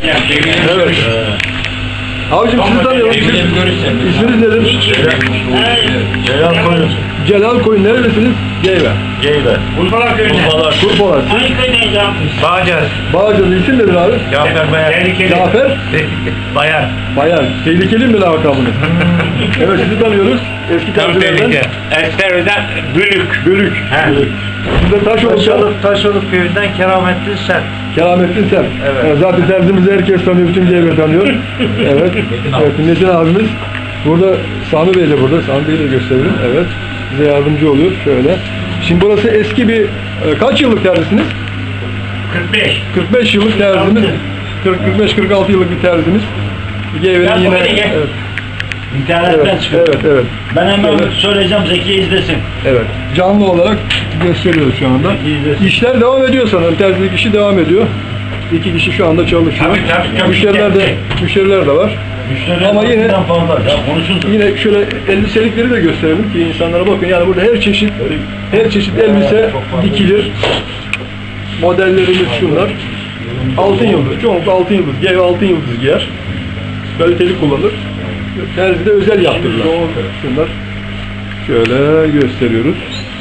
Evet. Abicim sizi tanıyorum. İsminiz nedir? Celal Koyun. Celal Koyun. Nerelisiniz? Geyve. Geybe. Urfalar köyünden. Urfalar. Hangi köyden yapmış? Bağcaz. Bağcı'nın isim nedir abi? Cafer Bayar. Tehlikeli. Cafer. Bayar. Bayağı tehlikeli mi lakabınız? Evet, sizi tanıyoruz. Eski tercihlerden. Esteri'den Bülük. Bölük. Siz de Taşoluk köyünden Keramettin Sen. Keramettin Sen. Evet. Zaten terzimizi herkes tanıyor, bütün Geyve tanıyor. Evet. Evet, Metin abimiz. Burada Sami Bey de burada. Sami Bey'i de gösterelim. Evet. Bize yardımcı oluyor. Şöyle. Şimdi burası eski bir, kaç yıllık terzisiniz? 45. 45 yıllık terzimiz. 45-46 yıllık bir terzimiz. Geyve'nin yine... Evet. İnternetten çıkıyor. Evet. Ben hemen söyleyeceğim, Zeki izlesin. Evet. Canlı olarak gösteriyoruz şu anda. İşler devam ediyor sanırım. Terzilik işi devam ediyor. 2 kişi şu anda çalışıyor. Tabii. Müşteriler de var. Ama yine yine şöyle elbiselikleri de gösterelim ki insanlara bakın. Yani burada her çeşit elbise dikilir. Modellerimiz şunlar. Altın yıldız. Çoğunlukla altın yıldız. Geyve altın yıldız giyer. Kaliteli kullanır. Terzide özel yaptırırlar. Şunlar şöyle gösteriyoruz.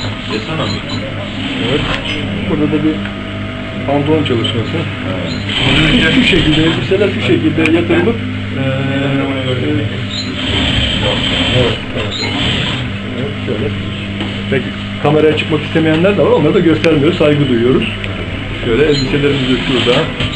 Evet. Burada da bir pantolon çalışması. Şu şekilde elbiseler şu şekilde yatırılıp evet, şöyle. Peki kameraya çıkmak istemeyenler de var. Onları da göstermiyoruz. Saygı duyuyoruz. Şöyle elbiselerimiz de şurada.